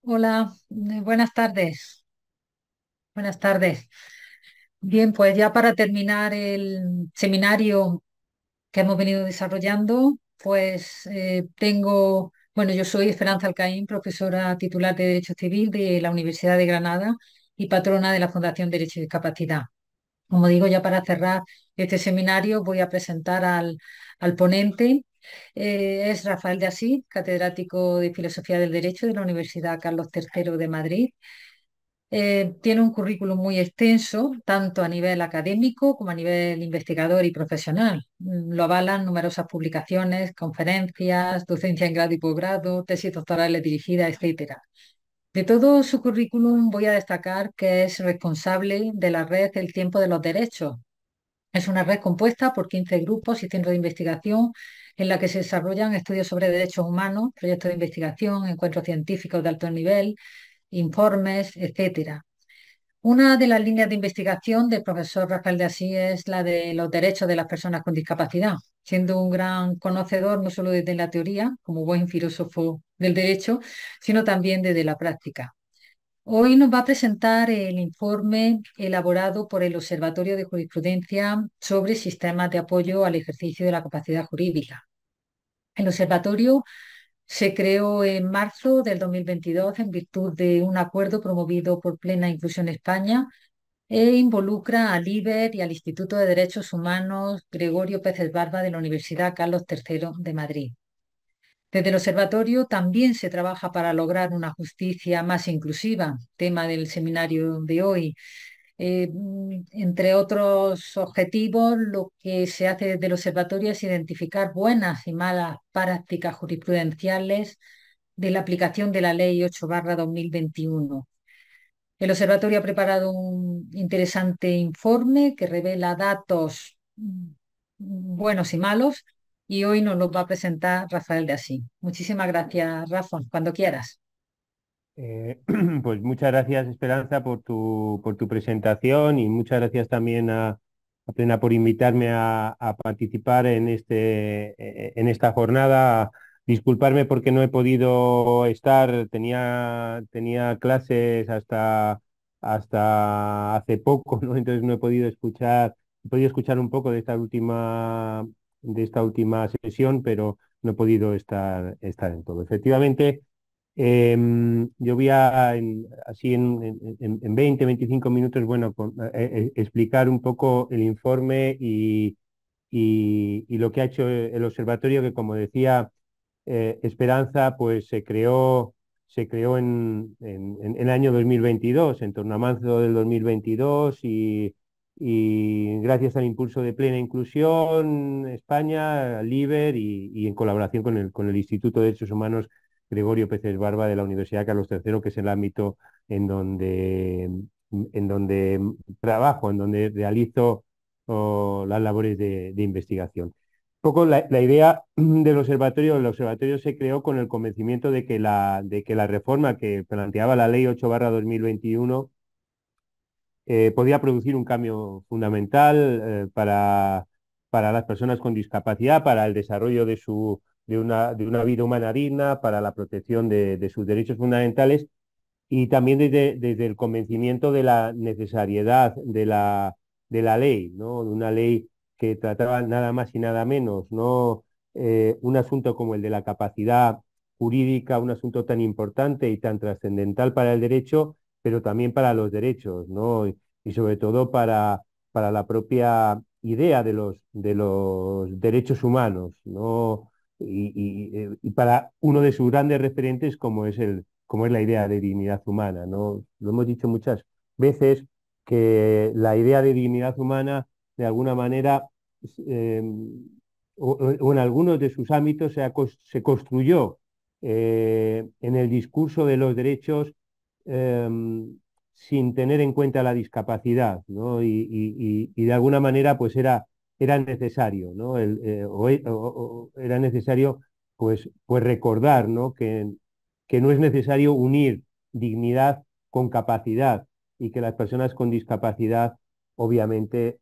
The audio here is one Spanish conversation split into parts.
Hola, buenas tardes. Buenas tardes. Bien, pues ya para terminar el seminario que hemos venido desarrollando, bueno, yo soy Esperanza Alcaín, profesora titular de Derecho Civil de la Universidad de Granada y patrona de la Fundación Derecho y Discapacidad. Como digo, ya para cerrar este seminario voy a presentar al ponente. Es Rafael de Asís, catedrático de Filosofía del Derecho de la Universidad Carlos III de Madrid. Tiene un currículum muy extenso, tanto a nivel académico como a nivel investigador y profesional. Lo avalan numerosas publicaciones, conferencias, docencia en grado y posgrado, tesis doctorales dirigidas, etcétera. De todo su currículum voy a destacar que es responsable de la red El Tiempo de los Derechos. Es una red compuesta por 15 grupos y centros de investigación en la que se desarrollan estudios sobre derechos humanos, proyectos de investigación, encuentros científicos de alto nivel, informes, etcétera. Una de las líneas de investigación del profesor Rafael de Asís es la de los derechos de las personas con discapacidad, siendo un gran conocedor no solo desde la teoría, como buen filósofo del derecho, sino también desde la práctica. Hoy nos va a presentar el informe elaborado por el Observatorio de Jurisprudencia sobre sistemas de apoyo al ejercicio de la capacidad jurídica. El observatorio se creó en marzo del 2022 en virtud de un acuerdo promovido por Plena Inclusión España e involucra al IBER y al Instituto de Derechos Humanos Gregorio Pérez Barba de la Universidad Carlos III de Madrid. Desde el observatorio también se trabaja para lograr una justicia más inclusiva, tema del seminario de hoy. Entre otros objetivos, lo que se hace desde el observatorio es identificar buenas y malas prácticas jurisprudenciales de la aplicación de la Ley 8/2021. El observatorio ha preparado un interesante informe que revela datos buenos y malos y hoy nos los va a presentar Rafael de Así. Muchísimas gracias, Rafa, cuando quieras. Pues muchas gracias, Esperanza, por tu presentación y muchas gracias también a Plena por invitarme a participar en esta jornada. Disculparme porque no he podido estar, tenía clases hasta hace poco, ¿no? Entonces no he podido escuchar un poco de esta última sesión, pero no he podido estar en todo. Efectivamente. Yo voy así en 20, 25 minutos, bueno, explicar un poco el informe y lo que ha hecho el observatorio, que como decía Esperanza, pues se creó en el año 2022, en torno a marzo del 2022, y gracias al impulso de Plena Inclusión España, al IBER y en colaboración con el Instituto de Derechos Humanos Gregorio Pérez Barba de la Universidad Carlos III, que es el ámbito en donde, en donde trabajo, en donde realizo las labores de investigación. Un poco la idea el observatorio se creó con el convencimiento de que la reforma que planteaba la Ley 8/2021 podía producir un cambio fundamental para las personas con discapacidad, para el desarrollo de una vida humana digna, para la protección de sus derechos fundamentales y también desde el convencimiento de la necesariedad de la ley, ¿no? De una ley que trataba nada más y nada menos, ¿no? Un asunto como el de la capacidad jurídica, un asunto tan importante y tan trascendental para el derecho, pero también para los derechos, ¿no? Y sobre todo para la propia idea de los derechos humanos, ¿no? Y para uno de sus grandes referentes como es la idea de dignidad humana, ¿no? Lo hemos dicho muchas veces que la idea de dignidad humana, de alguna manera, eh, o en algunos de sus ámbitos, se construyó en el discurso de los derechos eh, sin tener en cuenta la discapacidad, ¿no? Y de alguna manera, pues era necesario, ¿no? Era necesario, pues recordar, ¿no? Que no es necesario unir dignidad con capacidad y que las personas con discapacidad obviamente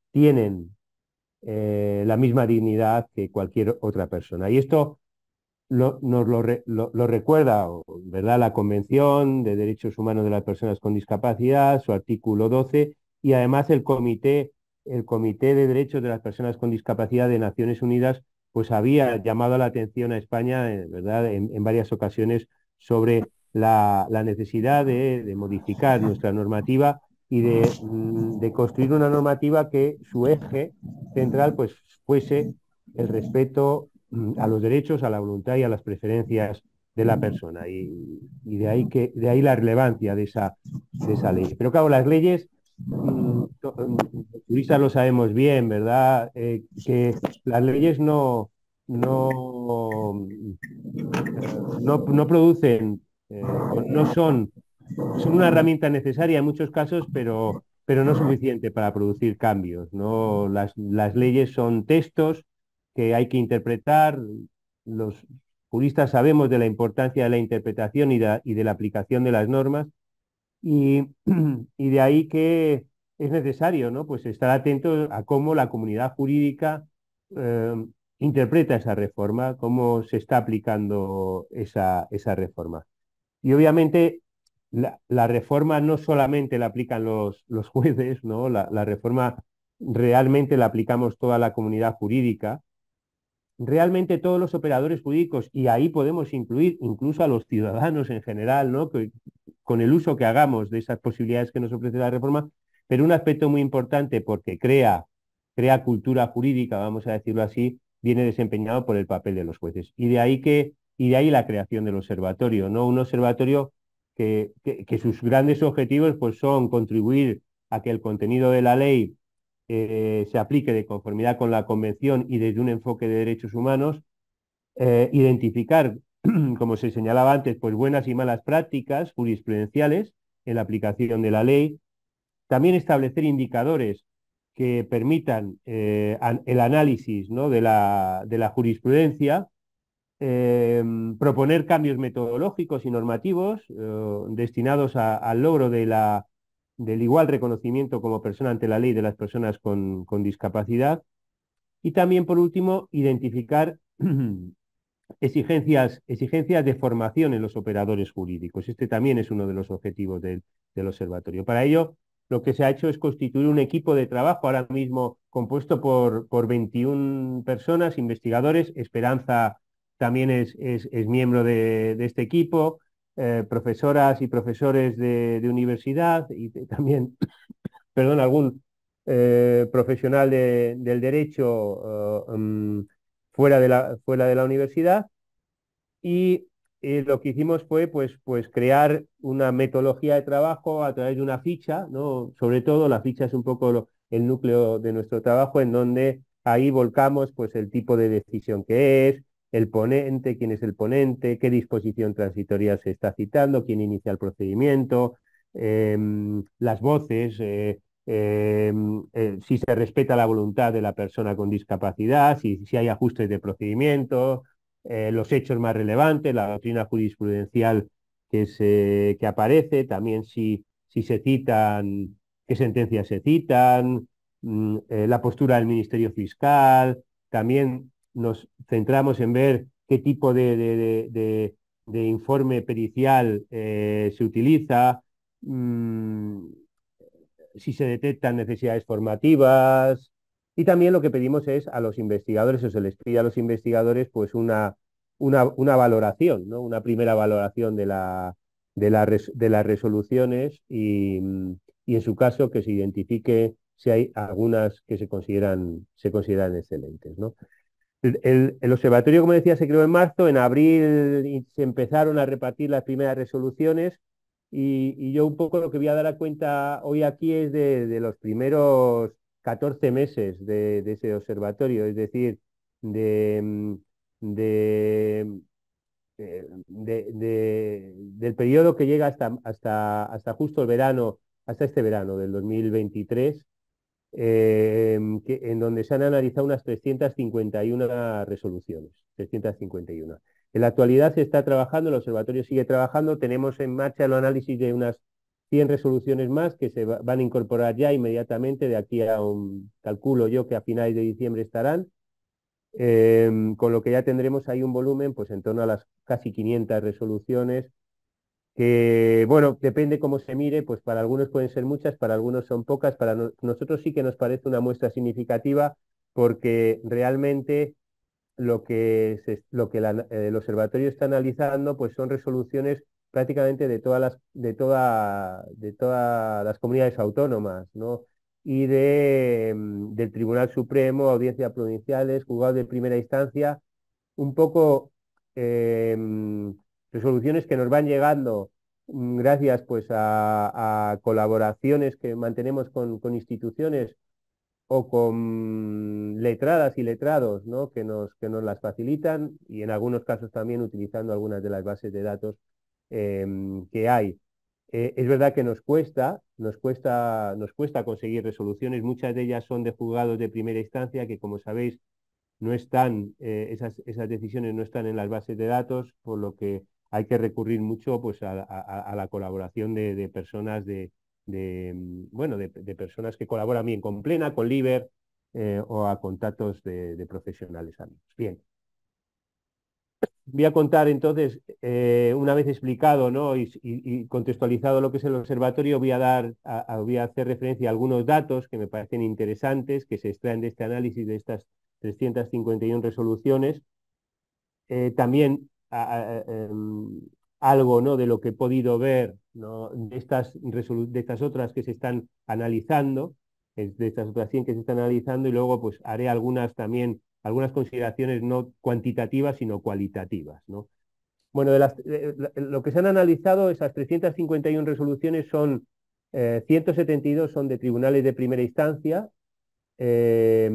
tienen la misma dignidad que cualquier otra persona. Y esto nos lo recuerda, ¿verdad? La Convención de Derechos Humanos de las Personas con Discapacidad, su artículo 12, y además el Comité de Derechos de las Personas con Discapacidad de Naciones Unidas, pues había llamado la atención a España, ¿verdad? En varias ocasiones sobre la necesidad de modificar nuestra normativa y de construir una normativa que su eje central pues fuese el respeto a los derechos, a la voluntad y a las preferencias de la persona. Y de ahí la relevancia de esa ley. Pero claro, las leyes, los juristas lo sabemos bien, ¿verdad? Que las leyes no, no producen, no son una herramienta necesaria en muchos casos, pero no suficiente para producir cambios, ¿no? Las leyes son textos que hay que interpretar. Los juristas sabemos de la importancia de la interpretación y de la aplicación de las normas y, y de ahí que es necesario, ¿no? Pues estar atentos a cómo la comunidad jurídica eh, interpreta esa reforma, cómo se está aplicando esa reforma. Y obviamente la reforma no solamente la aplican los jueces, ¿no? La reforma realmente la aplicamos toda la comunidad jurídica, realmente todos los operadores jurídicos, y ahí podemos incluir incluso a los ciudadanos en general, ¿no? Con el uso que hagamos de esas posibilidades que nos ofrece la reforma, pero un aspecto muy importante porque crea cultura jurídica, vamos a decirlo así, viene desempeñado por el papel de los jueces. Y de ahí la creación del observatorio, ¿no? Un observatorio que sus grandes objetivos pues, son contribuir a que el contenido de la ley se aplique de conformidad con la Convención y desde un enfoque de derechos humanos, identificar, como se señalaba antes, pues buenas y malas prácticas jurisprudenciales en la aplicación de la ley, también establecer indicadores que permitan el análisis, ¿no? de la jurisprudencia, proponer cambios metodológicos y normativos destinados al logro del igual reconocimiento como persona ante la ley de las personas con discapacidad y también, por último, identificar exigencias de formación en los operadores jurídicos. Este también es uno de los objetivos del observatorio. Para ello, lo que se ha hecho es constituir un equipo de trabajo ahora mismo compuesto por 21 personas, investigadores. Esperanza también es miembro de este equipo, profesoras y profesores de universidad y también, perdón, algún profesional del derecho fuera de la universidad y lo que hicimos fue pues crear una metodología de trabajo a través de una ficha, ¿no? Sobre todo la ficha es un poco el núcleo de nuestro trabajo en donde ahí volcamos pues el tipo de decisión que es, el ponente, quién es el ponente, qué disposición transitoria se está citando, quién inicia el procedimiento, las voces, si se respeta la voluntad de la persona con discapacidad, si hay ajustes de procedimiento, los hechos más relevantes, la doctrina jurisprudencial que aparece, también si se citan, qué sentencias se citan, la postura del Ministerio Fiscal, también nos centramos en ver qué tipo de informe pericial se utiliza, mmm, si se detectan necesidades formativas y también lo que pedimos es a los investigadores o se les pide a los investigadores pues una valoración, ¿no? Una primera valoración de las resoluciones y en su caso que se identifique si hay algunas que se consideran excelentes, ¿no? El observatorio, como decía, se creó en marzo, en abril se empezaron a repartir las primeras resoluciones y yo un poco lo que voy a dar a cuenta hoy aquí es de los primeros 14 meses de ese observatorio, es decir, de, mm, de, del periodo que llega hasta justo el verano, hasta este verano del 2023 en donde se han analizado unas 351 resoluciones. 351. En la actualidad se está trabajando, el observatorio sigue trabajando, tenemos en marcha el análisis de unas 100 resoluciones más que se van a incorporar ya inmediatamente, de aquí a calculo yo que a finales de diciembre estarán. con lo que ya tendremos ahí un volumen pues en torno a las casi 500 resoluciones, que, bueno, depende cómo se mire, pues para algunos pueden ser muchas, para algunos son pocas, para nosotros sí que nos parece una muestra significativa porque realmente lo que el observatorio está analizando pues son resoluciones prácticamente de todas las comunidades autónomas, ¿no? Y del Tribunal Supremo, audiencias provinciales, juzgados de primera instancia, un poco eh, resoluciones que nos van llegando gracias pues a colaboraciones que mantenemos con instituciones o con letradas y letrados, ¿no? Que nos las facilitan y en algunos casos también utilizando algunas de las bases de datos que hay. Es verdad que nos cuesta conseguir resoluciones, muchas de ellas son de juzgados de primera instancia que, como sabéis, no están, esas decisiones no están en las bases de datos, por lo que hay que recurrir mucho pues, a la colaboración de personas bueno, de personas que colaboran bien con Plena, con Liber o a contactos de profesionales amigos. Bien, voy a contar entonces, una vez explicado, ¿no? Y contextualizado lo que es el observatorio, voy a hacer referencia a algunos datos que me parecen interesantes, que se extraen de este análisis de estas 351 resoluciones. También algo, ¿no? De lo que he podido ver, ¿no? De estas otras que se están analizando, de estas otras 100 que se están analizando, y luego pues haré algunas también, algunas consideraciones no cuantitativas, sino cualitativas, ¿no? Bueno, lo que se han analizado, esas 351 resoluciones son 172 son de tribunales de primera instancia, eh,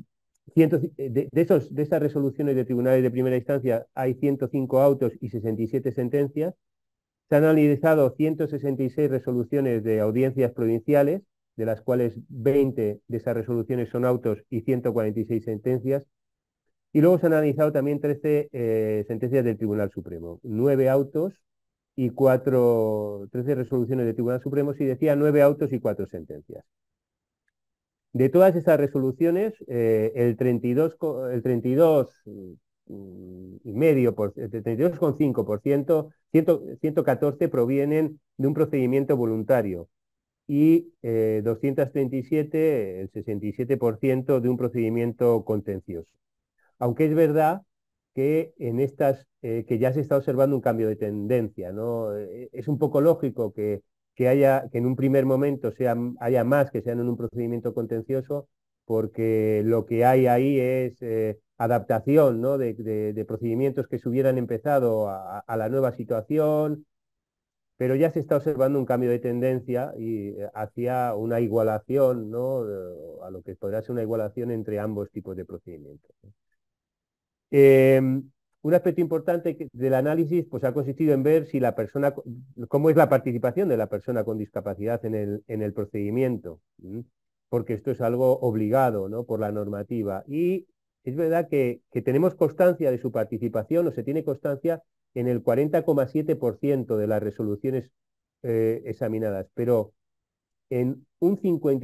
de esas resoluciones de tribunales de primera instancia hay 105 autos y 67 sentencias. Se han analizado 166 resoluciones de audiencias provinciales, de las cuales 20 de esas resoluciones son autos y 146 sentencias. Y luego se han analizado también 13 sentencias del Tribunal Supremo, 9 autos y 13 resoluciones del Tribunal Supremo, si decía 9 autos y 4 sentencias. De todas esas resoluciones, el 32, el 32 y medio, el 32,5%, 114 provienen de un procedimiento voluntario y 237, el 67% de un procedimiento contencioso. Aunque es verdad que en estas, que ya se está observando un cambio de tendencia, ¿no? Es un poco lógico que en un primer momento haya más que sean en un procedimiento contencioso, porque lo que hay ahí es adaptación, ¿no? De procedimientos que se hubieran empezado a la nueva situación, pero ya se está observando un cambio de tendencia y hacia una igualación, ¿no? A lo que podrá ser una igualación entre ambos tipos de procedimientos. Eh, un aspecto importante del análisis pues, ha consistido en ver si cómo es la participación de la persona con discapacidad en el procedimiento, porque esto es algo obligado, ¿no? Por la normativa. Y es verdad que tenemos constancia de su participación, o se tiene constancia en el 40,7% de las resoluciones examinadas, pero en un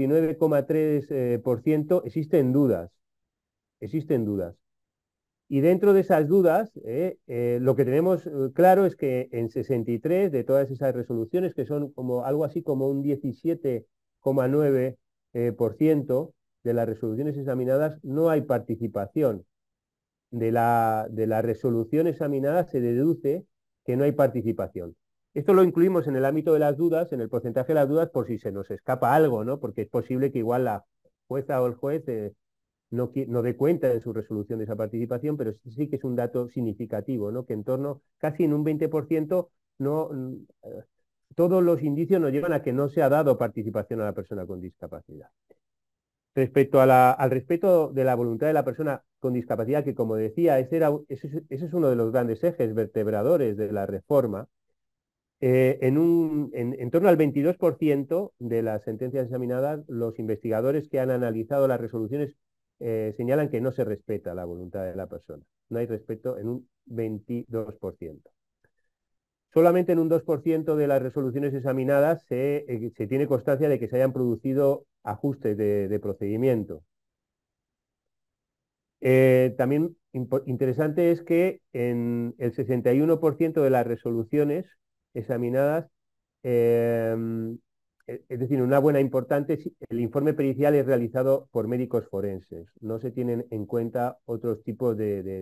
59,3% existen dudas. Y dentro de esas dudas, lo que tenemos claro es que en 63 de todas esas resoluciones, que son como algo así como un 17,9% de las resoluciones examinadas, no hay participación. De la resolución examinada se deduce que no hay participación. Esto lo incluimos en el ámbito de las dudas, en el porcentaje de las dudas, por si se nos escapa algo, ¿no? Porque es posible que igual la jueza o el juez no dé cuenta de su resolución de esa participación, pero sí que es un dato significativo, ¿no? Que en torno, casi en un 20%, no, todos los indicios nos llevan a que no se ha dado participación a la persona con discapacidad. Respecto al respeto de la voluntad de la persona con discapacidad, que como decía, ese es uno de los grandes ejes vertebradores de la reforma, en torno al 22% de las sentencias examinadas, los investigadores que han analizado las resoluciones señalan que no se respeta la voluntad de la persona. No hay respeto en un 22%. Solamente en un 2% de las resoluciones examinadas se tiene constancia de que se hayan producido ajustes de procedimiento. También interesante es que en el 61% de las resoluciones examinadas, eh, es decir, una buena importante, el informe pericial es realizado por médicos forenses. No se tienen en cuenta otros tipos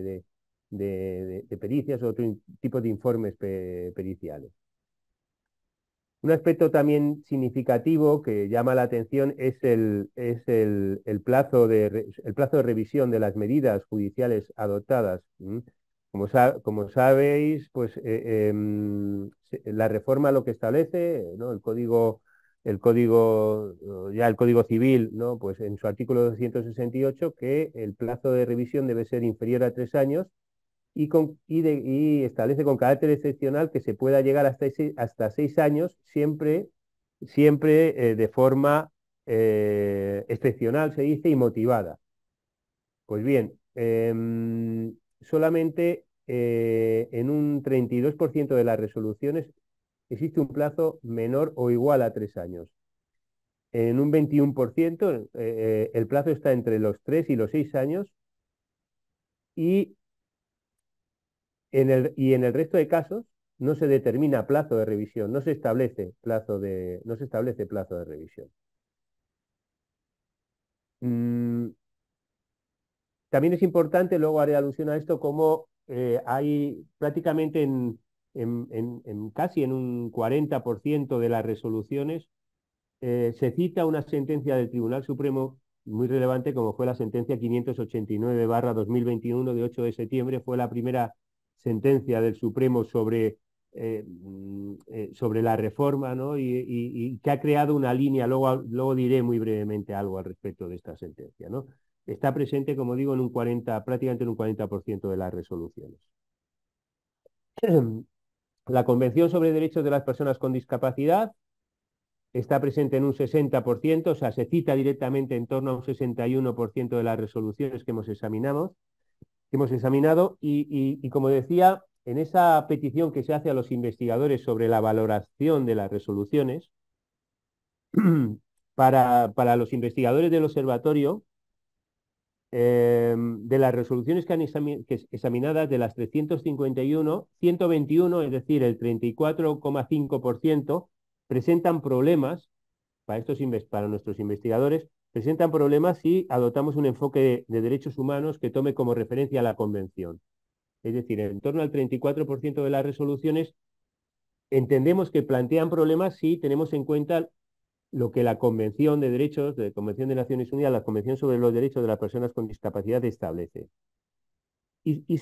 de pericias o otros tipos de informes periciales. Un aspecto también significativo que llama la atención es el plazo el plazo de revisión de las medidas judiciales adoptadas. Como sabéis, pues la reforma lo que establece, ¿no? El Código Civil, ¿no? Pues en su artículo 268 que el plazo de revisión debe ser inferior a 3 años y establece con carácter excepcional que se pueda llegar hasta 6 años, siempre de forma excepcional, se dice, y motivada. Pues bien, solamente en un 32% de las resoluciones existe un plazo menor o igual a 3 años. En un 21% el plazo está entre los 3 y los 6 años y y en el resto de casos no se determina plazo de revisión, no se establece plazo de revisión. Mm, También es importante, luego haré alusión a esto, como hay prácticamente casi en un 40% de las resoluciones se cita una sentencia del Tribunal Supremo muy relevante, como fue la sentencia 589/2021 de 8 de septiembre. Fue la primera sentencia del Supremo sobre la reforma, ¿no? Y que ha creado una línea. Luego diré muy brevemente algo al respecto de esta sentencia, ¿no? Está presente, como digo, prácticamente en un 40% de las resoluciones. La Convención sobre Derechos de las Personas con Discapacidad está presente en un 60%, o sea, se cita directamente en torno a un 61% de las resoluciones que hemos examinado y como decía, en esa petición que se hace a los investigadores sobre la valoración de las resoluciones, para los investigadores del observatorio, de las resoluciones que han examinadas, de las 351, 121, es decir, el 34,5%, presentan problemas para nuestros investigadores, presentan problemas si adoptamos un enfoque de derechos humanos que tome como referencia la Convención. Es decir, en torno al 34% de las resoluciones entendemos que plantean problemas si tenemos en cuenta lo que la Convención de Derechos, de Convención de Naciones Unidas, la Convención sobre los Derechos de las Personas con Discapacidad establece. Y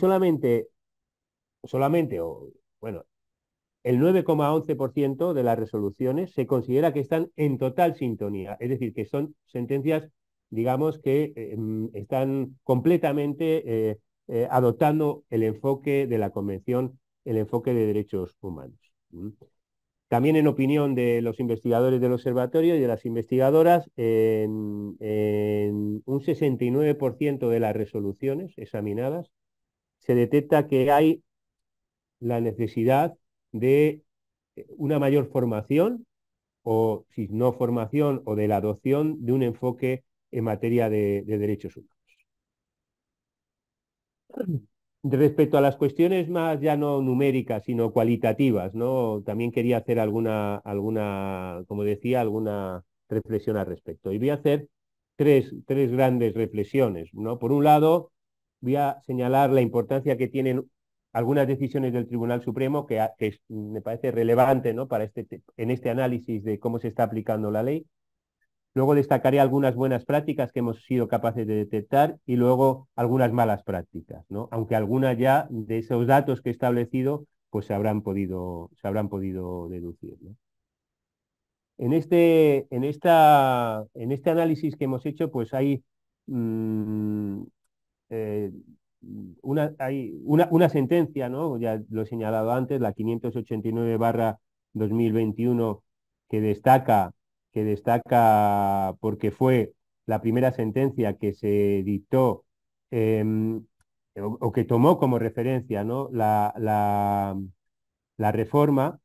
bueno, el 9,11% de las resoluciones se considera que están en total sintonía, es decir, que son sentencias, digamos, que están completamente adoptando el enfoque de la Convención, el enfoque de derechos humanos. También en opinión de los investigadores del observatorio y de las investigadoras, en un 69% de las resoluciones examinadas se detecta que hay la necesidad de una mayor formación o, si no formación, o de la adopción de un enfoque en materia de derechos humanos. Respecto a las cuestiones más ya no numéricas, sino cualitativas, ¿no? También quería hacer como decía, alguna reflexión al respecto. Y voy a hacer tres grandes reflexiones, ¿no? Por un lado, voy a señalar la importancia que tienen algunas decisiones del Tribunal Supremo, me parece relevante, ¿no? En este análisis de cómo se está aplicando la ley. Luego destacaré algunas buenas prácticas que hemos sido capaces de detectar y luego algunas malas prácticas, ¿no? Aunque algunas ya de esos datos que he establecido pues se habrán podido deducir, ¿no? En este análisis que hemos hecho, pues mm, eh, hay una sentencia, ¿no? Ya lo he señalado antes, la 589/2021, que destaca, porque fue la primera sentencia que se dictó o que tomó como referencia, ¿no? La reforma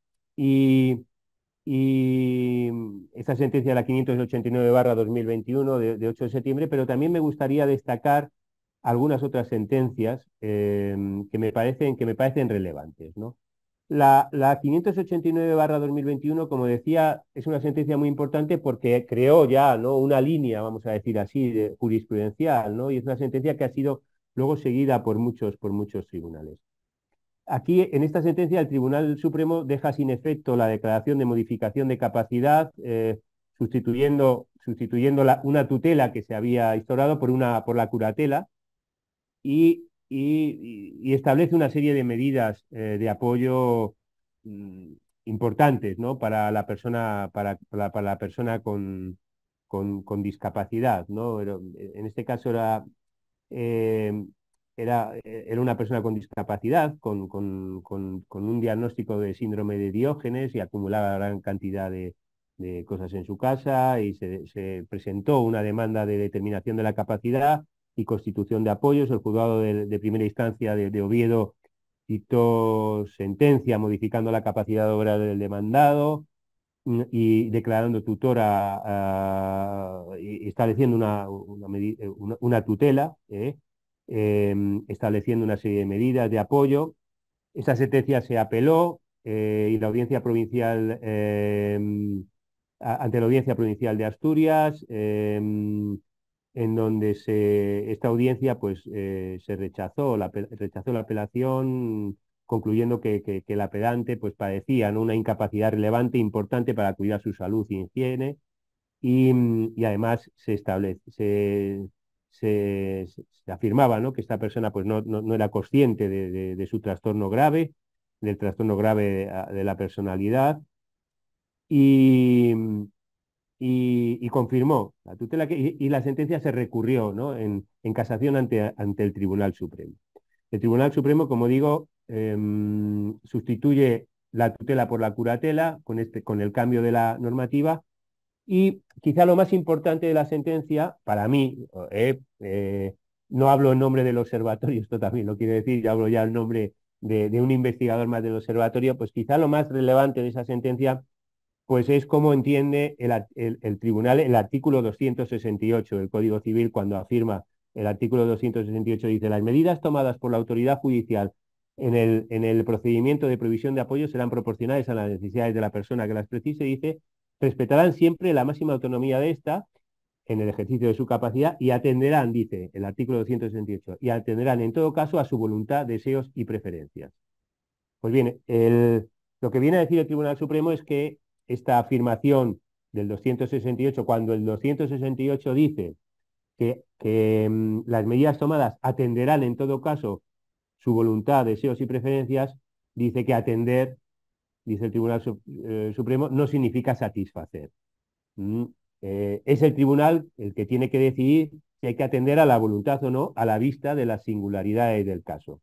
y esta sentencia, la 589/2021 de 8 de septiembre, pero también me gustaría destacar algunas otras sentencias que me parecen relevantes, ¿no? La 589/2021, como decía, es una sentencia muy importante porque creó ya, ¿no?, una línea, vamos a decir así, jurisprudencial, ¿no? Y es una sentencia que ha sido luego seguida por muchos tribunales. Aquí, en esta sentencia, el Tribunal Supremo deja sin efecto la declaración de modificación de capacidad, sustituyendo una tutela que se había instaurado por la curatela, y establece una serie de medidas de apoyo mm, importantes, ¿no?, para la persona, para la persona con discapacidad, ¿no? En este caso eh, era una persona con discapacidad, con un diagnóstico de síndrome de Diógenes, y acumulaba gran cantidad de cosas en su casa, y se presentó una demanda de determinación de la capacidad y constitución de apoyos. El juzgado de primera instancia de Oviedo dictó sentencia modificando la capacidad de obra del demandado, y declarando tutora, y estableciendo una tutela, estableciendo una serie de medidas de apoyo. Esta sentencia se apeló, y la audiencia provincial, ante la Audiencia Provincial de Asturias, en donde esta audiencia, pues, se rechazó la apelación, concluyendo que el apelante, pues, padecía, ¿no?, una incapacidad relevante importante para cuidar su salud y higiene, y además se afirmaba, ¿no?, que esta persona, pues, no era consciente de su trastorno grave, del trastorno grave de la personalidad, y, y confirmó la tutela, y la sentencia se recurrió, ¿no?, en casación ante el Tribunal Supremo. El Tribunal Supremo, como digo, sustituye la tutela por la curatela con el cambio de la normativa. Y quizá lo más importante de la sentencia, para mí, no hablo en nombre del observatorio, esto también lo quiero decir, yo hablo ya en nombre de un investigador más del observatorio, pues quizá lo más relevante de esa sentencia, pues, es cómo entiende el tribunal el artículo 268 del Código Civil, cuando afirma el artículo 268, dice: las medidas tomadas por la autoridad judicial en el procedimiento de provisión de apoyo serán proporcionales a las necesidades de la persona que las precise, dice, respetarán siempre la máxima autonomía de esta en el ejercicio de su capacidad, y atenderán, dice el artículo 268, y atenderán en todo caso a su voluntad, deseos y preferencias. Pues bien, lo que viene a decir el Tribunal Supremo es que esta afirmación del 268, cuando el 268 dice que las medidas tomadas atenderán en todo caso su voluntad, deseos y preferencias, dice que atender, dice el Tribunal Supremo, no significa satisfacer. Mm, es el tribunal el que tiene que decidir si hay que atender a la voluntad o no, a la vista de las singularidades del caso.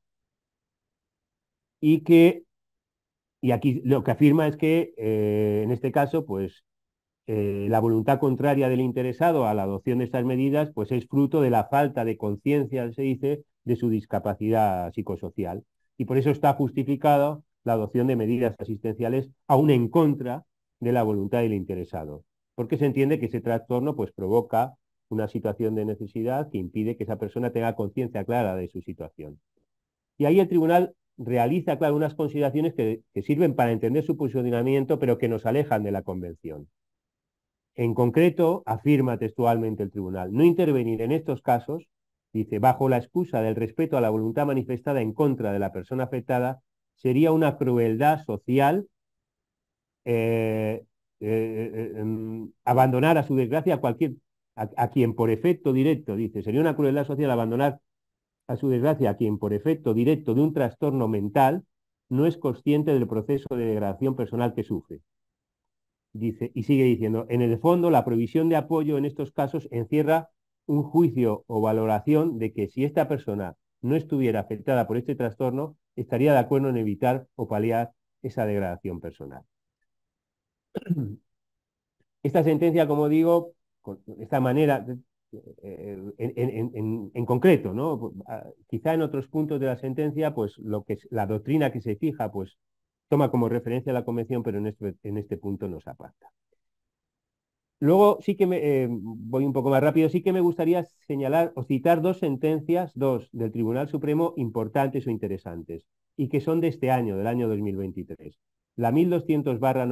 Y aquí lo que afirma es que, en este caso, pues, la voluntad contraria del interesado a la adopción de estas medidas, pues, es fruto de la falta de conciencia, se dice, de su discapacidad psicosocial. Y por eso está justificada la adopción de medidas asistenciales aún en contra de la voluntad del interesado, porque se entiende que ese trastorno, pues, provoca una situación de necesidad que impide que esa persona tenga conciencia clara de su situación. Y ahí el tribunal realiza, claro, unas consideraciones que sirven para entender su posicionamiento, pero que nos alejan de la convención. En concreto, afirma textualmente el tribunal: no intervenir en estos casos, dice, bajo la excusa del respeto a la voluntad manifestada en contra de la persona afectada, sería una crueldad social, eh, abandonar a su desgracia a quien por efecto directo, dice, sería una crueldad social abandonar a su desgracia a quien por efecto directo de un trastorno mental no es consciente del proceso de degradación personal que sufre. Dice, y sigue diciendo: en el fondo, la provisión de apoyo en estos casos encierra un juicio o valoración de que si esta persona no estuviera afectada por este trastorno, estaría de acuerdo en evitar o paliar esa degradación personal. Esta sentencia, como digo, de esta manera, en concreto, ¿no? Quizá en otros puntos de la sentencia, pues, la doctrina que se fija, pues, toma como referencia la Convención, pero en este punto nos aparta. Luego sí que voy un poco más rápido, sí que me gustaría señalar o citar dos sentencias, dos del Tribunal Supremo importantes o interesantes, y que son de este año, del año 2023. La 1200 barra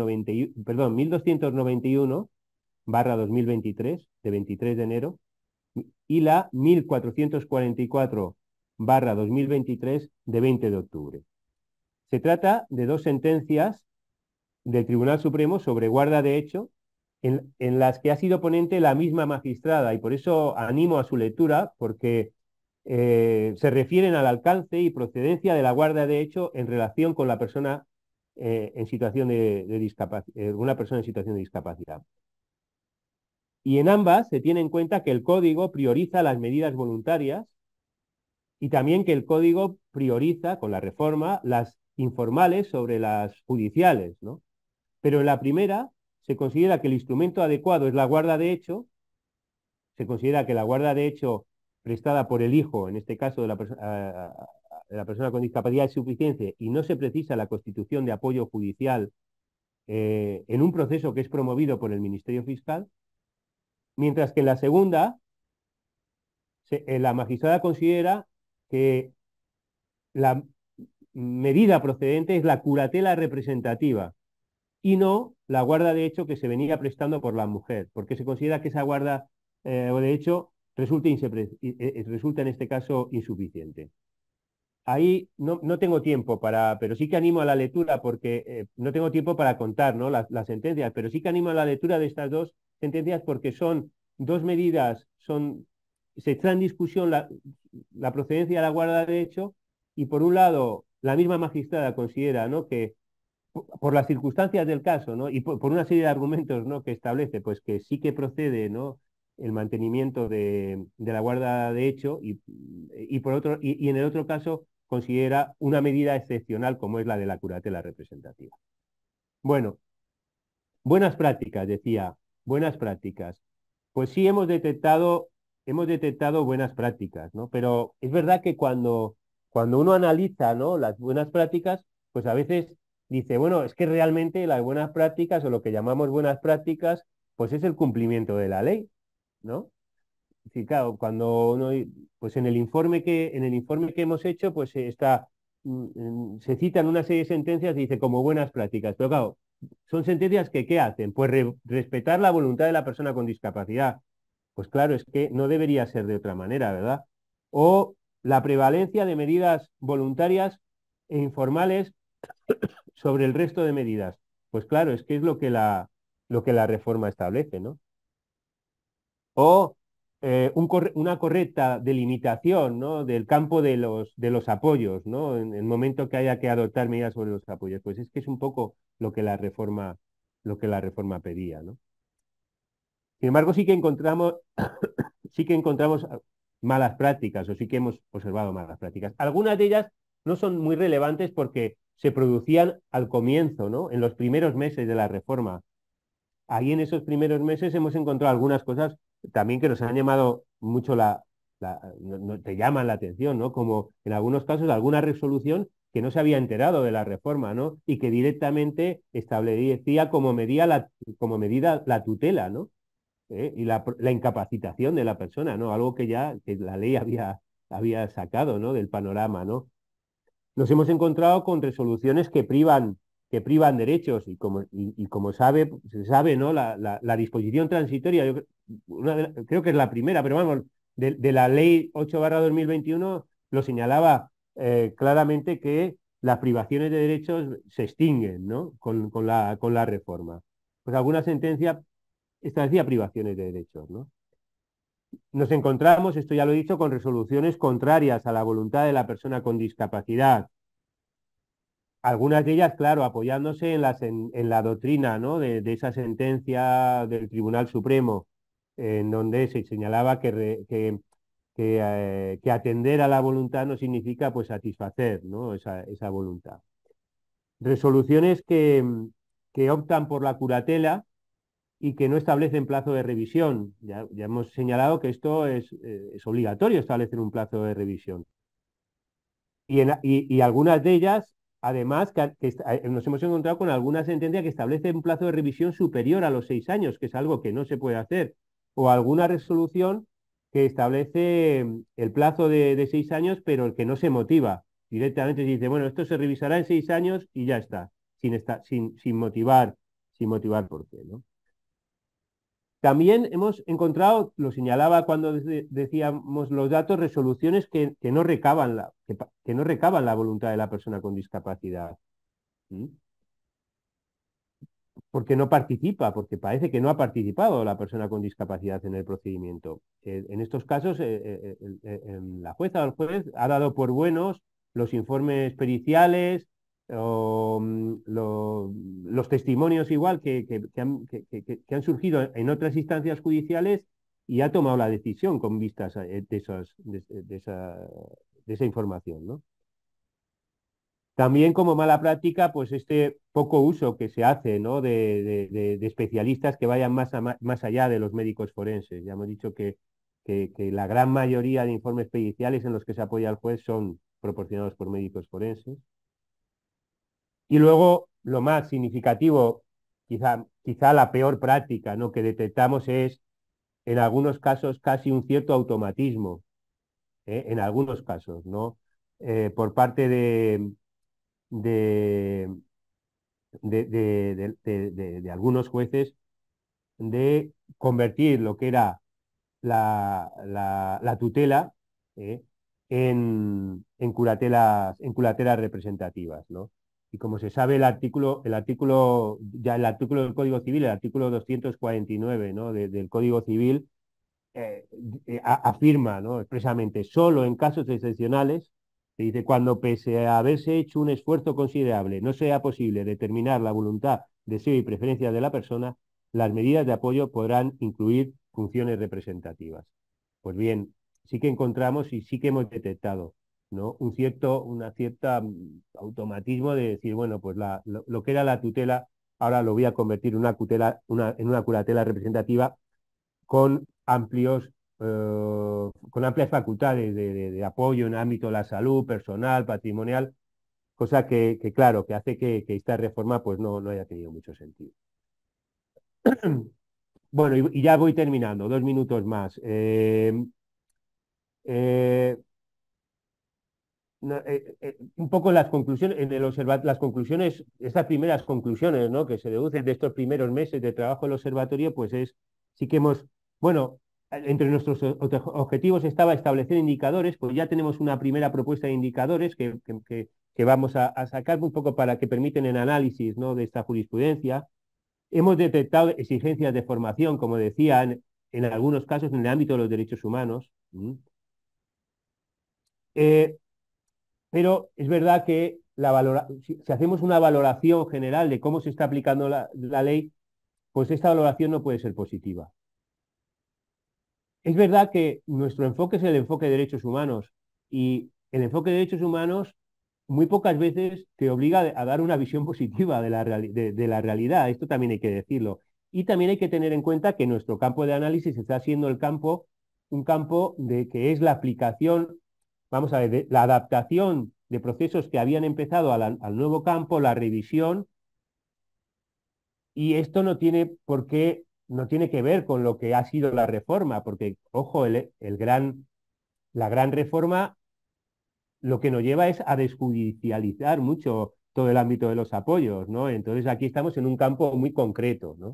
1291 barra 2023, de 23 de enero, y la 1444 barra 2023, de 20 de octubre. Se trata de dos sentencias del Tribunal Supremo sobre guarda de hecho, en las que ha sido ponente la misma magistrada, y por eso animo a su lectura, porque se refieren al alcance y procedencia de la guarda de hecho en relación con la persona en situación de discapacidad, una persona en situación de discapacidad. Y en ambas se tiene en cuenta que el código prioriza las medidas voluntarias y también que el código prioriza, con la reforma, las informales sobre las judiciales, ¿no? Pero en la primera se considera que el instrumento adecuado es la guarda de hecho, se considera que la guarda de hecho prestada por el hijo, en este caso de la persona con discapacidad, es suficiente y no se precisa la constitución de apoyo judicial en un proceso que es promovido por el Ministerio Fiscal, mientras que en la segunda la magistrada considera que la medida procedente es la curatela representativa y no la guarda de hecho que se venía prestando por la mujer, porque se considera que esa guarda de hecho resulta en este caso insuficiente. Ahí no tengo tiempo pero sí que animo a la lectura, porque no tengo tiempo para contar, ¿no?, las sentencias, pero sí que animo a la lectura de estas dos sentencias porque son dos medidas, se está en discusión la procedencia de la guarda de hecho, y por un lado la misma magistrada considera, ¿no?, que por las circunstancias del caso, ¿no?, y por una serie de argumentos, ¿no?, que establece, pues que sí que procede, ¿no?, el mantenimiento de la guarda de hecho, y en el otro caso considera una medida excepcional como es la de la curatela representativa. Bueno, buenas prácticas, decía, buenas prácticas. Pues sí hemos detectado buenas prácticas, ¿no? Pero es verdad que cuando uno analiza, ¿no?, las buenas prácticas, pues a veces dice, bueno, es que realmente las buenas prácticas o lo que llamamos buenas prácticas, pues es el cumplimiento de la ley, ¿no? Sí, claro, cuando uno, pues en el informe que hemos hecho, pues se citan una serie de sentencias y dice como buenas prácticas, pero claro, son sentencias que ¿qué hacen? Pues respetar la voluntad de la persona con discapacidad. Pues claro, es que no debería ser de otra manera, ¿verdad? O la prevalencia de medidas voluntarias e informales sobre el resto de medidas. Pues claro, es que es lo que la reforma establece, ¿no? O una correcta delimitación, ¿no?, del campo de los apoyos, ¿no?, en el momento que haya que adoptar medidas sobre los apoyos. Pues es que es un poco lo que la reforma pedía, ¿no? Sin embargo, sí que encontramos malas prácticas, o sí que hemos observado malas prácticas. Algunas de ellas no son muy relevantes porque se producían al comienzo, ¿no?, en los primeros meses de la reforma. Ahí en esos primeros meses hemos encontrado algunas cosas también que nos han llamado mucho te llaman la atención, ¿no? Como en algunos casos alguna resolución que no se había enterado de la reforma, ¿no? Y que directamente establecía como medida la tutela, ¿no? Y la incapacitación de la persona, ¿no? Algo que la ley había sacado, ¿no?, del panorama, ¿no? Nos hemos encontrado con resoluciones que privan derechos y como se sabe, ¿no?, la disposición transitoria, creo que es la primera, pero vamos, de la ley 8/2021 lo señalaba claramente que las privaciones de derechos se extinguen, ¿no?, con la reforma. Pues alguna sentencia establecía privaciones de derechos, ¿no? Nos encontramos, esto ya lo he dicho, con resoluciones contrarias a la voluntad de la persona con discapacidad. Algunas de ellas, claro, apoyándose en la doctrina, ¿no?, de esa sentencia del Tribunal Supremo, en donde se señalaba que atender a la voluntad no significa pues satisfacer, ¿no?, esa voluntad. Resoluciones que optan por la curatela y que no establecen plazo de revisión. Ya hemos señalado que esto es obligatorio establecer un plazo de revisión. Y algunas de ellas además, nos hemos encontrado con alguna sentencia que establece un plazo de revisión superior a los 6 años, que es algo que no se puede hacer, o alguna resolución que establece el plazo de 6 años, pero el que no se motiva. Directamente se dice, bueno, esto se revisará en 6 años y ya está, sin motivar por qué, ¿no? También hemos encontrado, lo señalaba cuando decíamos los datos, resoluciones que no recaban que no recaban la voluntad de la persona con discapacidad. ¿Mm? Porque no participa, porque parece que no ha participado la persona con discapacidad en el procedimiento. En estos casos, la jueza o el juez ha dado por buenos los informes periciales o los testimonios igual que han surgido en otras instancias judiciales y ha tomado la decisión con vistas de esa información, ¿no? También como mala práctica, pues este poco uso que se hace, ¿no? de especialistas que vayan más allá de los médicos forenses. Ya hemos dicho que la gran mayoría de informes periciales en los que se apoya el juez son proporcionados por médicos forenses. Y luego, lo más significativo, quizá la peor práctica, ¿no? que detectamos es, en algunos casos, casi un cierto automatismo, en algunos casos, ¿no? Por parte de, de algunos jueces de convertir lo que era la tutela eh, en curatelas representativas, ¿no? Y como se sabe, el artículo del Código Civil, el artículo 249, ¿no? del Código Civil, eh, afirma, ¿no? expresamente, solo en casos excepcionales, se dice, cuando pese a haberse hecho un esfuerzo considerable, no sea posible determinar la voluntad, deseo y preferencia de la persona, las medidas de apoyo podrán incluir funciones representativas. Pues bien, sí que encontramos y sí que hemos detectado, ¿no? Una cierta automatismo de decir, bueno, pues lo que era la tutela, ahora lo voy a convertir en una curatela representativa con con amplias facultades de apoyo en el ámbito de la salud, personal, patrimonial, cosa claro, que hace que esta reforma pues no haya tenido mucho sentido. Bueno, y ya voy terminando, 2 minutos más. Eh, un poco las conclusiones, las conclusiones, estas primeras conclusiones, ¿no? que se deducen de estos primeros meses de trabajo del observatorio, pues sí que bueno, entre nuestros objetivos estaba establecer indicadores, pues ya tenemos una primera propuesta de indicadores que vamos a sacar un poco para que permiten el análisis, ¿no? de esta jurisprudencia. Hemos detectado exigencias de formación, como decía, en algunos casos en el ámbito de los derechos humanos. Eh, pero es verdad que si hacemos una valoración general de cómo se está aplicando la ley, pues esta valoración no puede ser positiva. Es verdad que nuestro enfoque es el enfoque de derechos humanos y el enfoque de derechos humanos muy pocas veces te obliga a dar una visión positiva de la realidad. Esto también hay que decirlo. Y también hay que tener en cuenta que nuestro campo de análisis está siendo un campo de que es la aplicación, vamos a ver, la adaptación de procesos que habían empezado al nuevo campo, la revisión, y esto no tiene que ver con lo que ha sido la reforma, porque, ojo, la gran reforma lo que nos lleva es a desjudicializar mucho todo el ámbito de los apoyos, ¿no? Entonces aquí estamos en un campo muy concreto, ¿no?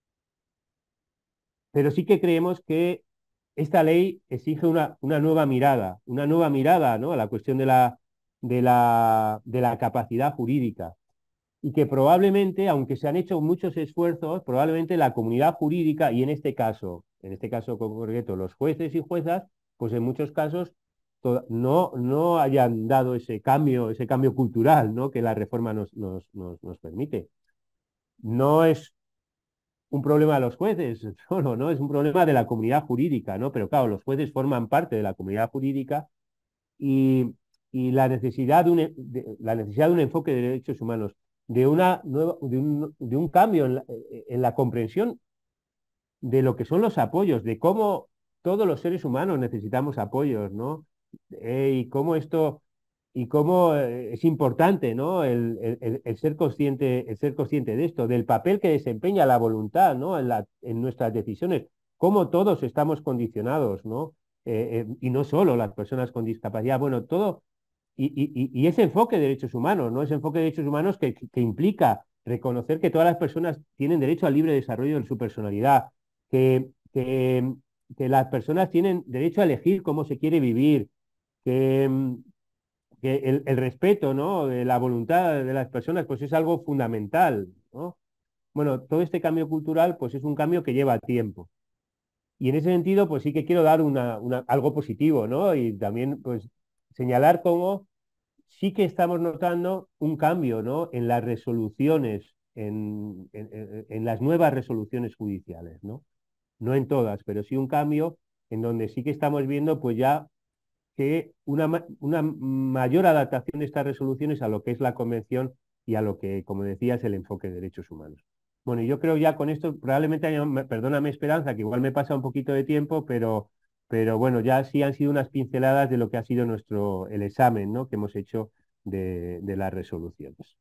Pero sí que creemos que esta ley exige una nueva mirada, ¿no? a la cuestión de la capacidad jurídica. Y que probablemente, aunque se han hecho muchos esfuerzos, probablemente la comunidad jurídica, y en este caso concreto, los jueces y juezas, pues en muchos casos no hayan dado ese cambio cultural, ¿no? que la reforma nos permite. No es un problema de los jueces solo, ¿no? Es un problema de la comunidad jurídica, ¿no? Pero claro, los jueces forman parte de la comunidad jurídica y, y la necesidad de un enfoque de derechos humanos, de un cambio en la comprensión de lo que son los apoyos, de cómo todos los seres humanos necesitamos apoyos, ¿no? Y cómo esto y cómo es importante, ¿no? El ser consciente de esto, del papel que desempeña la voluntad, ¿no? En nuestras decisiones, cómo todos estamos condicionados, ¿no? Y no solo las personas con discapacidad, bueno, todo, y ese enfoque de derechos humanos, ¿no? Ese enfoque de derechos humanos que implica reconocer que todas las personas tienen derecho al libre desarrollo de su personalidad, que, que, que las personas tienen derecho a elegir cómo se quiere vivir, que, que el respeto, ¿no? De la voluntad de las personas, pues es algo fundamental, ¿no? Bueno, todo este cambio cultural, pues es un cambio que lleva tiempo. Y en ese sentido, pues sí que quiero dar algo positivo, ¿no? Y también, pues, señalar cómo sí que estamos notando un cambio, ¿no? En las resoluciones, en las nuevas resoluciones judiciales, ¿no? No en todas, pero sí un cambio en donde sí que estamos viendo, pues ya que una mayor adaptación de estas resoluciones a lo que es la Convención y a lo que, como decía, es el enfoque de derechos humanos. Bueno, yo creo ya con esto, probablemente, perdóname Esperanza, que igual me pasa un poquito de tiempo, pero bueno, ya sí han sido unas pinceladas de lo que ha sido el examen, ¿no? Que hemos hecho de las resoluciones.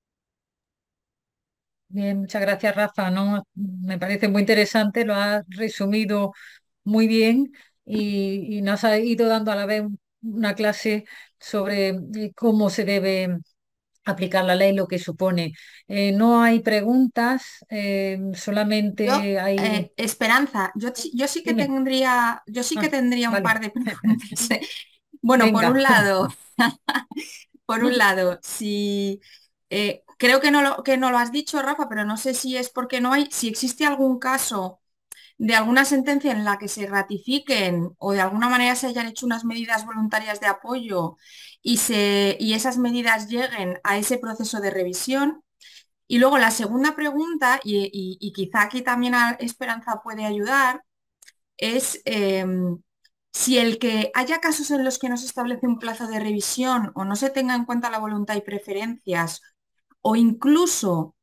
Bien, muchas gracias, Rafa. No, me parece muy interesante, lo has resumido muy bien y nos ha ido dando a la vez una clase sobre cómo se debe aplicar la ley, lo que supone. No hay preguntas, Yo, solamente hay... Esperanza, Dime. yo sí que Ah, tendría un vale. par de preguntas. Bueno, Venga. por un lado, si creo que no lo has dicho, Rafa, pero no sé si es porque no hay, si existe algún caso de alguna sentencia en la que se ratifiquen o de alguna manera se hayan hecho unas medidas voluntarias de apoyo y esas medidas lleguen a ese proceso de revisión. Y luego la segunda pregunta, y quizá aquí también Esperanza puede ayudar, es si el que haya casos en los que no se establece un plazo de revisión o no se tenga en cuenta la voluntad y preferencias, o incluso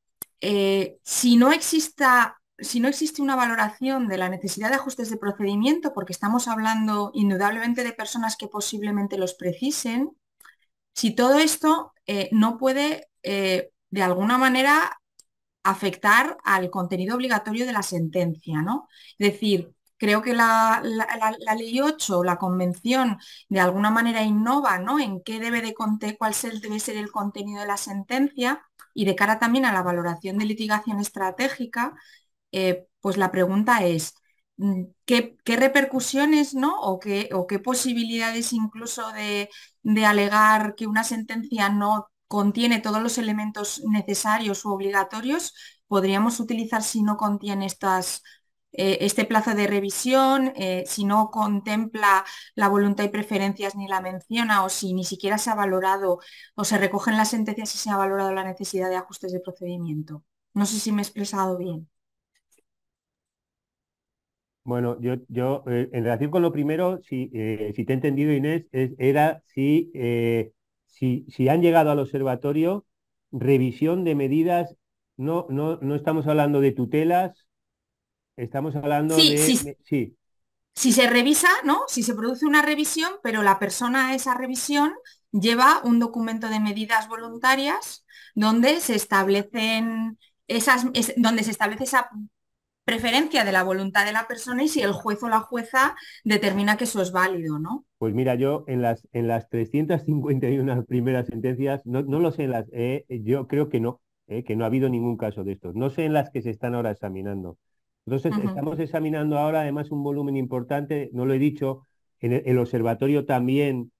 si no existe una valoración de la necesidad de ajustes de procedimiento, porque estamos hablando indudablemente de personas que posiblemente los precisen, si todo esto no puede de alguna manera afectar al contenido obligatorio de la sentencia, ¿no? Es decir, creo que la ley 8, la convención, de alguna manera innova, ¿no? En qué debe ser el contenido de la sentencia y de cara también a la valoración de litigación estratégica, pues la pregunta es, ¿qué repercusiones, ¿no? O qué posibilidades incluso de alegar que una sentencia no contiene todos los elementos necesarios u obligatorios podríamos utilizar si no contiene este plazo de revisión, si no contempla la voluntad y preferencias ni la menciona o si ni siquiera se ha valorado o se recogen las sentencias si se ha valorado la necesidad de ajustes de procedimiento? No sé si me he expresado bien. Bueno, en relación con lo primero, si te he entendido, Inés, era si han llegado al observatorio, revisión de medidas, no estamos hablando de tutelas, estamos hablando Sí, sí, de... Sí, si se revisa, ¿no? Si se produce una revisión, pero la persona a esa revisión lleva un documento de medidas voluntarias donde se establecen donde se establece esa preferencia de la voluntad de la persona y si el juez o la jueza determina que eso es válido, ¿no? pues mira, yo en las 351 primeras sentencias, no lo sé, yo creo que no ha habido ningún caso de estos. No sé en las que se están ahora examinando. Entonces, Ujú. estamos examinando ahora además un volumen importante, no lo he dicho, el observatorio también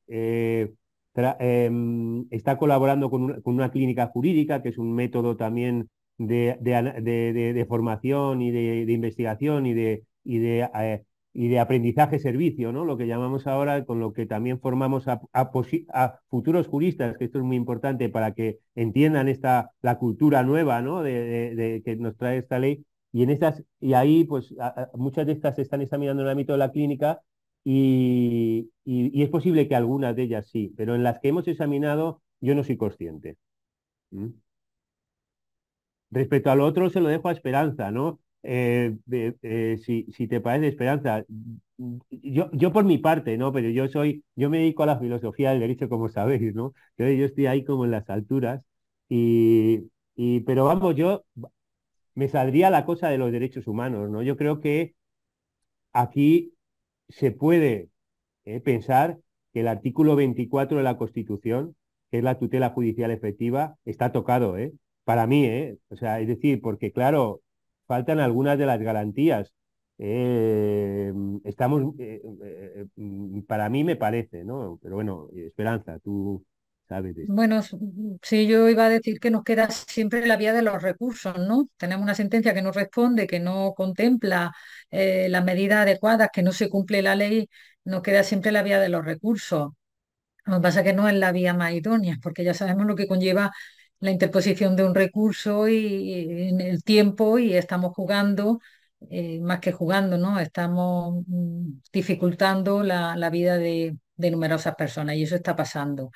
está colaborando con una clínica jurídica, que es un método también de formación y de investigación y de aprendizaje-servicio, ¿no? Lo que llamamos ahora, con lo que también formamos a futuros juristas, que esto es muy importante para que entiendan la cultura nueva, ¿no? Que nos trae esta ley. Y ahí, pues, muchas de estas se están examinando en el ámbito de la clínica y es posible que algunas de ellas sí, pero en las que hemos examinado yo no soy consciente. ¿Mm? Respecto al otro, se lo dejo a Esperanza, ¿no? Si te parece, Esperanza, yo por mi parte, ¿no? Pero yo me dedico a la filosofía del derecho, como sabéis, ¿no? Entonces yo estoy ahí como en las alturas pero vamos, yo me saldría la cosa de los derechos humanos, ¿no? Yo creo que aquí se puede pensar que el artículo 24 de la Constitución, que es la tutela judicial efectiva, está tocado, ¿eh? Para mí, ¿eh? O sea, es decir, porque claro, faltan algunas de las garantías. Eh, estamos, para mí me parece, ¿no? Pero bueno, Esperanza, tú sabes de esto. Bueno, sí, yo iba a decir que nos queda siempre la vía de los recursos, ¿no? Tenemos una sentencia que no responde, que no contempla las medidas adecuadas, que no se cumple la ley, nos queda siempre la vía de los recursos. Lo que pasa es que no es la vía más idónea, porque ya sabemos lo que conlleva la interposición de un recurso y en el tiempo y estamos jugando, más que jugando, ¿no? Estamos dificultando la vida de numerosas personas y eso está pasando.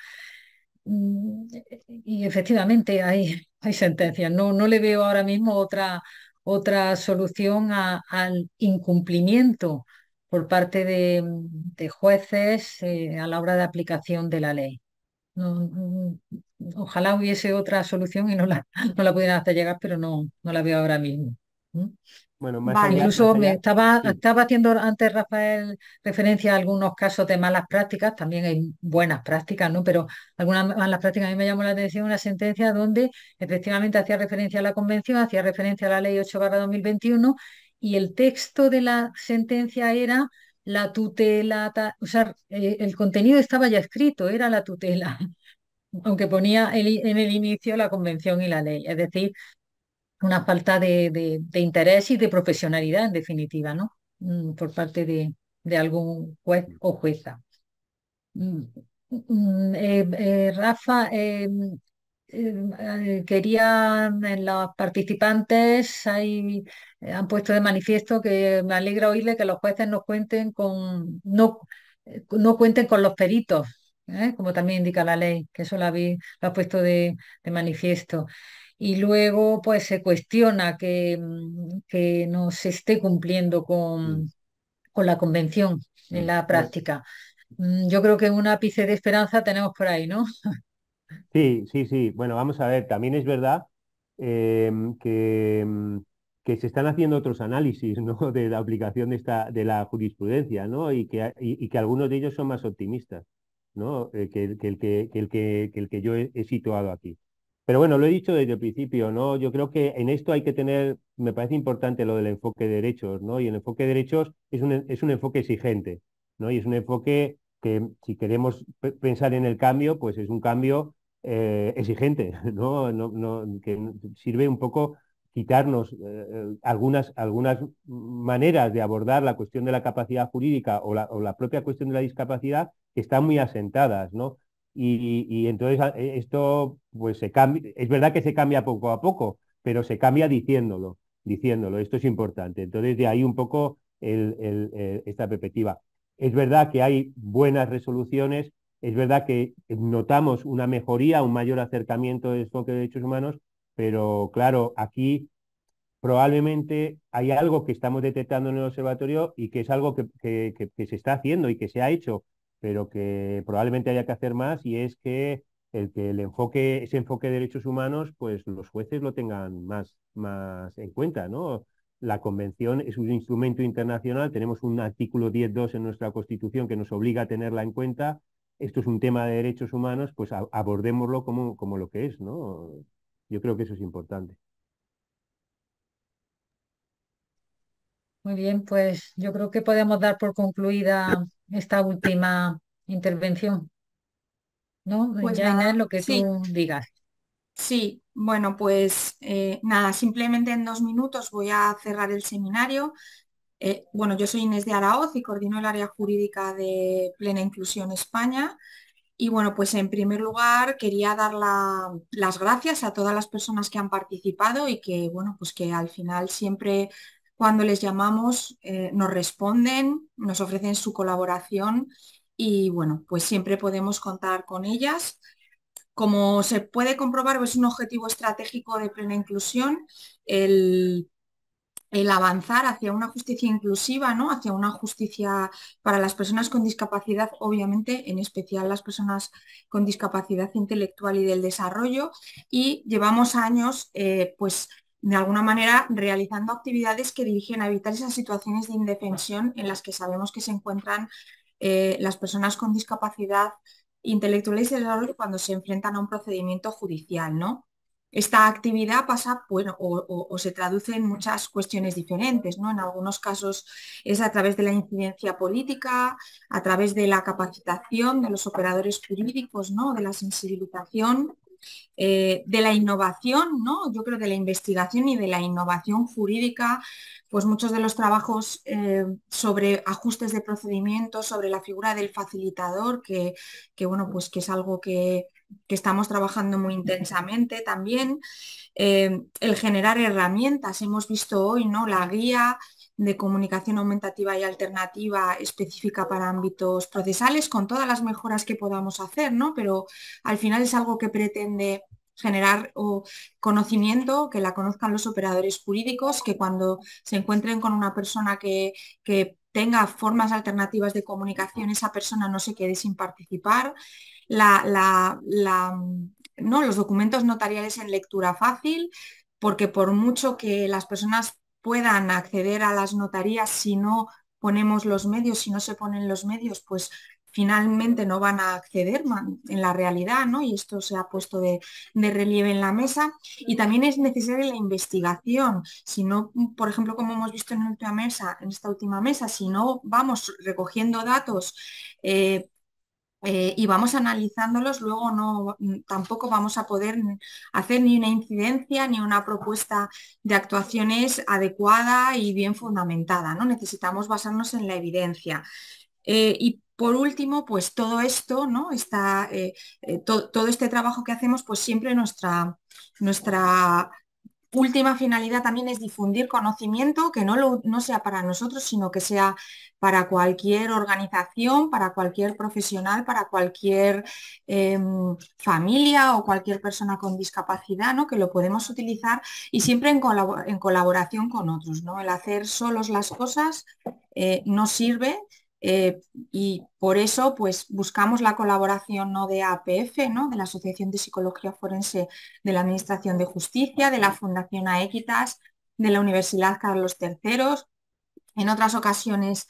Y efectivamente hay sentencias. No le veo ahora mismo otra solución al incumplimiento por parte de jueces a la hora de aplicación de la ley. Ojalá hubiese otra solución y no la pudieran hacer llegar, pero no la veo ahora mismo. ¿Mm? Bueno, Vale, más Incluso allá, sí. estaba haciendo antes, Rafael, referencia a algunos casos de malas prácticas, también hay buenas prácticas, ¿no? Pero algunas malas prácticas, a mí me llamó la atención una sentencia donde efectivamente hacía referencia a la Convención, hacía referencia a la Ley 8/2021 y el texto de la sentencia era la tutela, o sea, el contenido estaba ya escrito, era la tutela, aunque ponía en el inicio la Convención y la ley. Es decir, una falta de interés y de profesionalidad, en definitiva, ¿no? Por parte de algún juez o jueza. Mm, Rafa, querían los participantes han puesto de manifiesto que me alegra oírle que los jueces no cuenten con los peritos, como también indica la ley, que eso lo ha puesto de manifiesto. Y luego, pues se cuestiona que no se esté cumpliendo Mm. con la convención en Mm. la Bueno, práctica. Yo creo que un ápice de esperanza tenemos por ahí, ¿no? sí, sí, sí. Bueno, vamos a ver, también es verdad que se están haciendo otros análisis, ¿no? De la aplicación de la jurisprudencia, ¿no? Y que algunos de ellos son más optimistas, ¿no? Que el que yo he situado aquí. Pero bueno, lo he dicho desde el principio, ¿no? Yo creo que en esto hay que tener, me parece importante lo del enfoque de derechos, ¿no? Y el enfoque de derechos es un enfoque exigente, ¿no? Y es un enfoque que si queremos pensar en el cambio, pues es un cambio exigente, ¿no? Que sirve un poco quitarnos algunas maneras de abordar la cuestión de la capacidad jurídica o la propia cuestión de la discapacidad que están muy asentadas, ¿no? Y entonces esto pues se cambia, es verdad que se cambia poco a poco, pero se cambia diciéndolo, esto es importante. Entonces de ahí un poco esta perspectiva. Es verdad que hay buenas resoluciones, es verdad que notamos una mejoría, un mayor acercamiento del enfoque de derechos humanos, pero claro, aquí probablemente hay algo que estamos detectando en el observatorio y que es algo que se está haciendo y que se ha hecho, pero que probablemente haya que hacer más y es que ese enfoque de derechos humanos, pues los jueces lo tengan más en cuenta, ¿no? La convención es un instrumento internacional, tenemos un artículo 10.2 en nuestra Constitución que nos obliga a tenerla en cuenta. Esto es un tema de derechos humanos, pues abordémoslo como lo que es, ¿no? Yo creo que eso es importante. Muy bien, pues yo creo que podemos dar por concluida esta última intervención, ¿no? pues Ya Inés, nada, lo que sí, tú digas. sí, bueno, pues nada, simplemente en 2 minutos voy a cerrar el seminario. Bueno, yo soy Inés de Araoz y coordino el área jurídica de Plena Inclusión España. Y bueno, pues en primer lugar quería dar las gracias a todas las personas que han participado y que, bueno, pues que al final siempre cuando les llamamos nos responden, nos ofrecen su colaboración y bueno, pues siempre podemos contar con ellas. Como se puede comprobar, es un objetivo estratégico de Plena Inclusión el el avanzar hacia una justicia inclusiva, ¿no? Hacia una justicia para las personas con discapacidad, obviamente, en especial las personas con discapacidad intelectual y del desarrollo, y llevamos años, pues, de alguna manera realizando actividades que dirigen a evitar esas situaciones de indefensión en las que sabemos que se encuentran las personas con discapacidad intelectual y del desarrollo cuando se enfrentan a un procedimiento judicial, ¿no? Esta actividad pasa, bueno, o se traduce en muchas cuestiones diferentes, ¿no? En algunos casos es a través de la incidencia política, a través de la capacitación de los operadores jurídicos, ¿no? De la sensibilización, de la innovación, ¿no? Yo creo de la investigación y de la innovación jurídica, pues muchos de los trabajos sobre ajustes de procedimientos, sobre la figura del facilitador, bueno, pues que es algo que estamos trabajando muy intensamente también. El generar herramientas, hemos visto hoy, ¿no? La guía de comunicación aumentativa y alternativa específica para ámbitos procesales, con todas las mejoras que podamos hacer, ¿no? Pero al final es algo que pretende generar conocimiento, que la conozcan los operadores jurídicos, que cuando se encuentren con una persona que tenga formas alternativas de comunicación, esa persona no se quede sin participar. ¿No? Los documentos notariales en lectura fácil, porque por mucho que las personas puedan acceder a las notarías, si no ponemos los medios, si no se ponen los medios, pues finalmente no van a acceder en la realidad, ¿no? Y esto se ha puesto de relieve en la mesa. Y también es necesaria la investigación. Si no, por ejemplo, como hemos visto en esta última mesa, si no vamos recogiendo datos y vamos analizándolos, luego tampoco vamos a poder hacer ni una incidencia ni una propuesta de actuaciones adecuada y bien fundamentada, ¿no? Necesitamos basarnos en la evidencia. Y por último, pues todo esto, ¿no? Todo este trabajo que hacemos, pues siempre nuestra última finalidad también es difundir conocimiento que no sea para nosotros, sino que sea para cualquier organización, para cualquier profesional, para cualquier familia o cualquier persona con discapacidad, ¿no? Que lo podemos utilizar y siempre en colaboración con otros, ¿no? El hacer solos las cosas no sirve. Y por eso pues buscamos la colaboración, ¿no? De APF, ¿no? De la Asociación de Psicología Forense de la Administración de Justicia, de la Fundación Aequitas, de la Universidad Carlos III. En otras ocasiones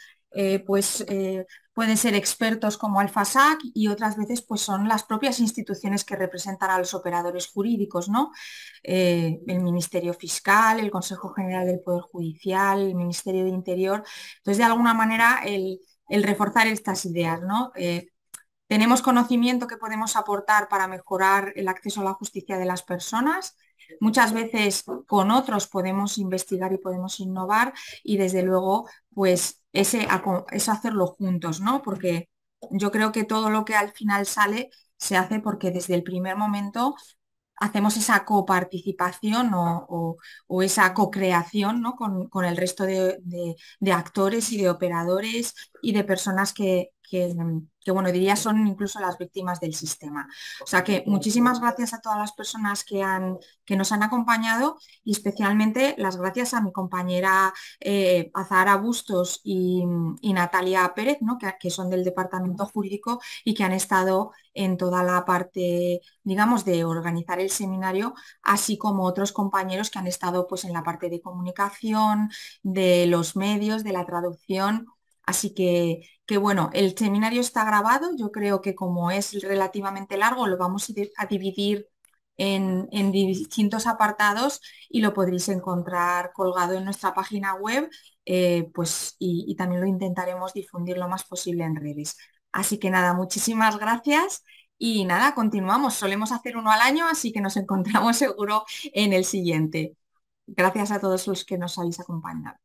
pueden ser expertos como Alfasac y otras veces pues son las propias instituciones que representan a los operadores jurídicos, ¿no? El Ministerio Fiscal, el Consejo General del Poder Judicial, el Ministerio de Interior. Entonces, de alguna manera, el reforzar estas ideas, ¿no? Tenemos conocimiento que podemos aportar para mejorar el acceso a la justicia de las personas. Muchas veces con otros podemos investigar y podemos innovar y desde luego pues eso hacerlo juntos, ¿no? Porque yo creo que todo lo que al final sale se hace porque desde el primer momento hacemos esa coparticipación o esa co-creación, ¿no? con el resto de actores y de operadores y de personas bueno, diría son incluso las víctimas del sistema. O sea que muchísimas gracias a todas las personas que nos han acompañado y especialmente las gracias a mi compañera Azahara Bustos y Natalia Pérez, ¿no? que son del Departamento Jurídico y que han estado en toda la parte, digamos, de organizar el seminario, así como otros compañeros que han estado pues, en la parte de comunicación, de los medios, de la traducción. Así que bueno, el seminario está grabado. Yo creo que como es relativamente largo, lo vamos a dividir en distintos apartados y lo podréis encontrar colgado en nuestra página web, pues, y también lo intentaremos difundir lo más posible en redes. Así que nada, muchísimas gracias y nada, continuamos. Solemos hacer uno al año, así que nos encontramos seguro en el siguiente. Gracias a todos los que nos habéis acompañado.